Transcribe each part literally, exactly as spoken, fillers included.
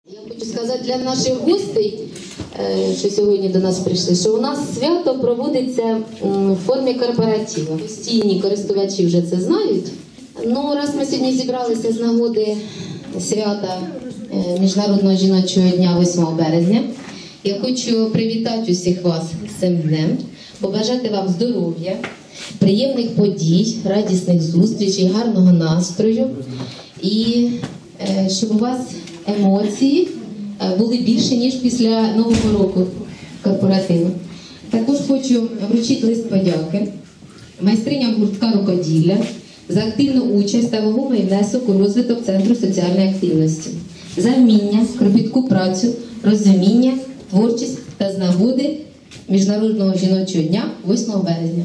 Я хочу сказати для наших гостей, що сьогодні до нас прийшли, що у нас свято проводиться в формі корпоративу. Постійні користувачі вже це знають. Ну, раз ми сьогодні зібралися з нагоди свята Міжнародного жіночого дня восьмого березня, я хочу привітати усіх вас з цим днем, побажати вам здоров'я, приємних подій, радісних зустрічей, гарного настрою і щоб у вас емоції були більше, ніж після Нового року корпоративу. Також хочу вручити лист подяки майстриням гуртка рукоділля за активну участь та вагомий внесок у розвиток Центру соціальної активності, за вміння, кропітку працю, розуміння, творчість та з нагоди Міжнародного жіночого дня восьмого березня.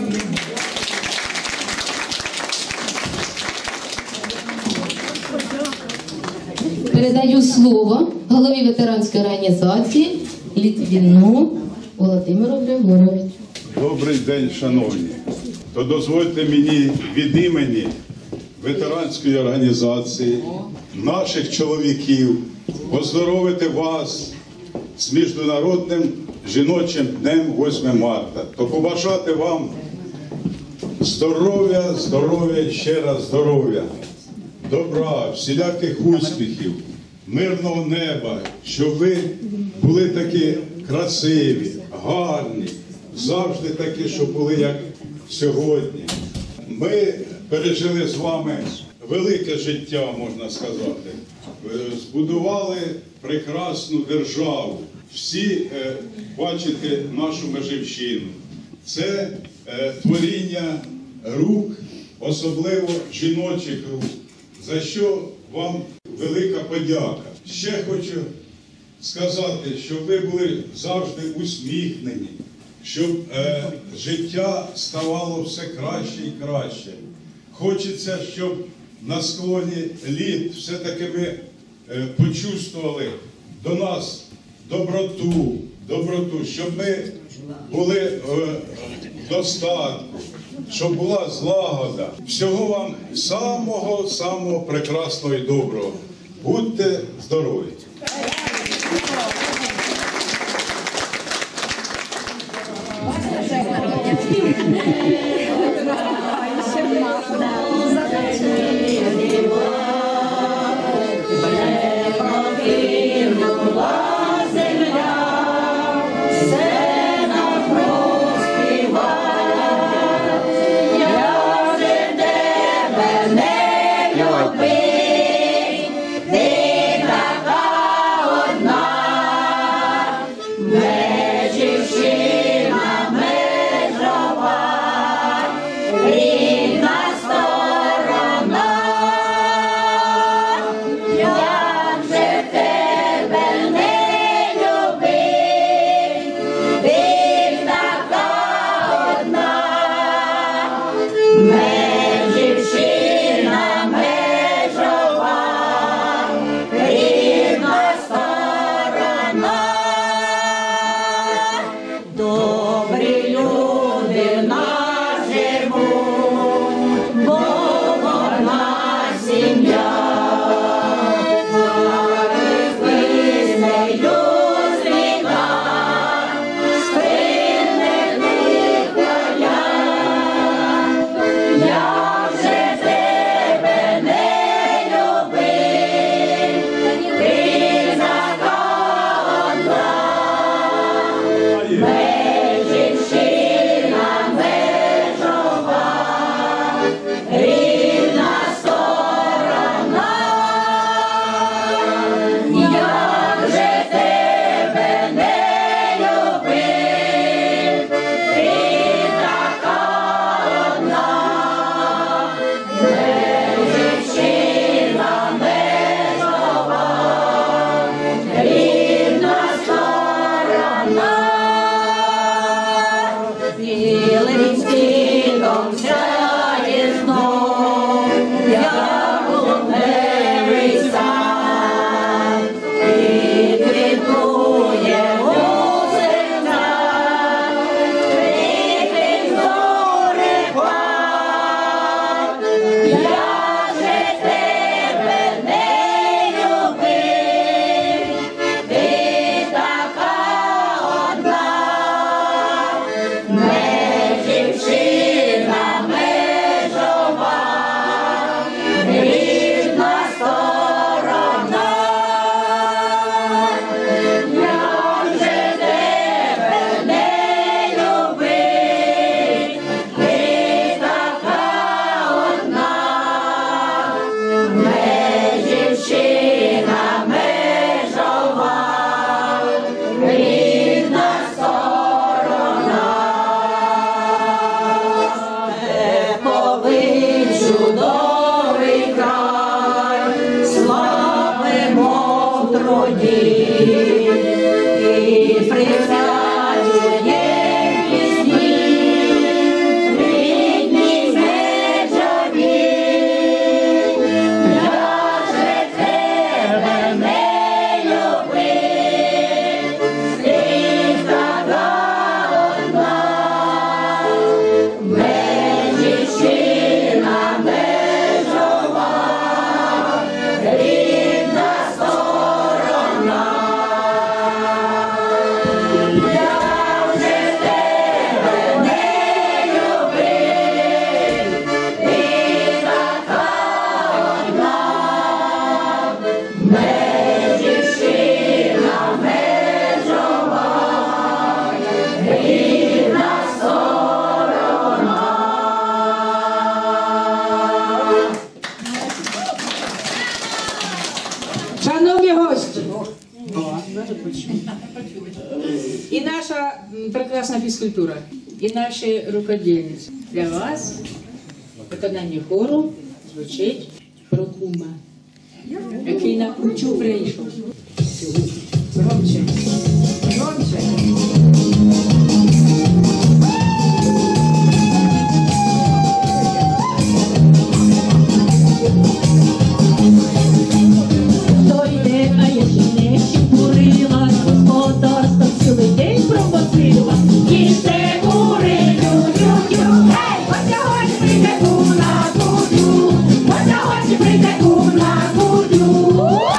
Передаю слово голові ветеранської організації Літвіну Володимиру Григоровичу. Добрий день, шановні. То дозвольте мені від імені ветеранської організації, наших чоловіків, поздоровити вас з Міжнародним жіночим днем восьмого марта. То побажати вам здоров'я, здоров'я, ще раз здоров'я, добра, всіляких успіхів, мирного неба, щоб ви були такі красиві, гарні, завжди такі, щоб були, як сьогодні. Ми пережили з вами велике життя, можна сказати. Збудували прекрасну державу. Всі е, бачите нашу Межівщину. Це е, творіння рук, особливо жіночих рук, за що вам велика подяка. Ще хочу сказати, щоб ви були завжди усміхнені, щоб е, життя ставало все краще і краще. Хочеться, щоб на склоні літ все-таки ми е, почувствували до нас доброту, доброту, щоб ми були е, в достатку, щоб була злагода. Всього вам самого-самого прекрасного і доброго. Будьте здорові! Білим світом сяє знов. прекрасна фізкультура. І наші рукодільниці. Для вас в виконанні хору звучить про кума, який на кучу прийшов. Громче. Громче. Хто йде, а я ще не чепурила, господарство цілий день провозила. Їсте кури, тю-тю-тю, гей, ось сьогодні прийде кум на кутю, ось сьогодні прийде кум на кутю.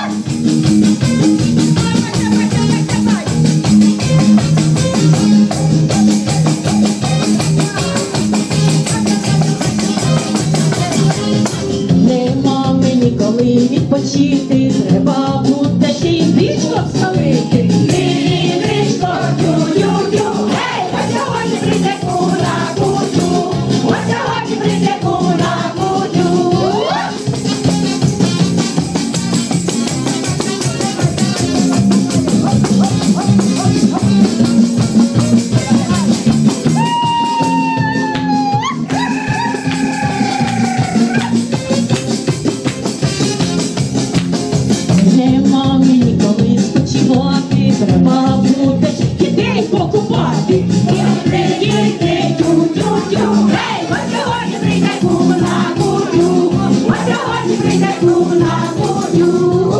Нема мені коли відпочити, треба буде ще й брічку обставити. Брічко, тю-тю-тю, гей, ось сьогодні прийде кум на кутю, ось сьогодні прийде кум на кутю. Нема мені коли спочивати, треба буде дітей покупати. Діти, діти, тю-тю-тю, гей, ось сьогодні прийде кум на кутю, ось сьогодні прийде кум на кутю.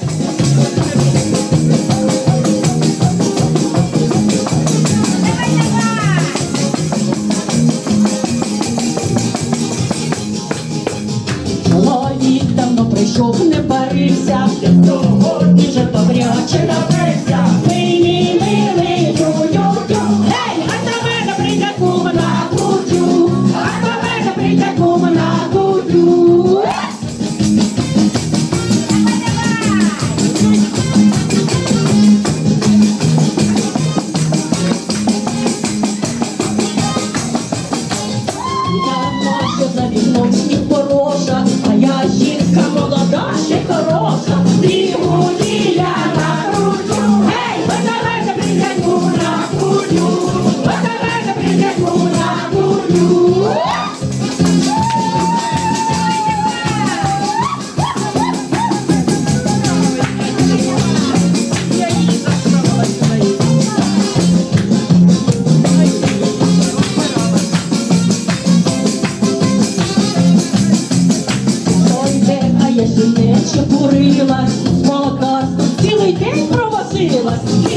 Чоловік давно прийшов, не парився, сьогодні же добряче напився. Милий, милий, тю-тю-тю, гей, а до мене прийде кум на кутю, а до мене прийде кум на кутю. Я бачу за вікном сніг хороша, а я жінка молода, ще хороша. Снігу я накручу, гей, ось до мене прийде кум на кутю, ось до мене прийде кум на кутю. Хто йде, а я ще не чепурилась, з молокарством цілий день провозилась.